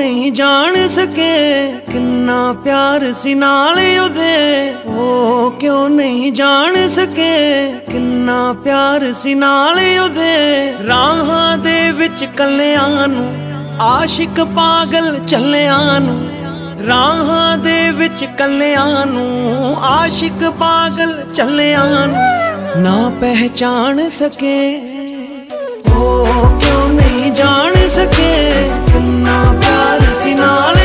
नहीं जान सके किन्ना प्यार सी नाल ओदे। ओ क्यों नहीं जान सके किन्ना प्यार सी नाल ओदे। राहां दे विच कल्लियां नूं आशिक पागल चलियां नूं। राहां दे विच कल्लियां नूं आशिक पागल चलियां नूं ना पहचान सके। ओ क्यों नहीं जान सके किन्ना प्यार सी नाल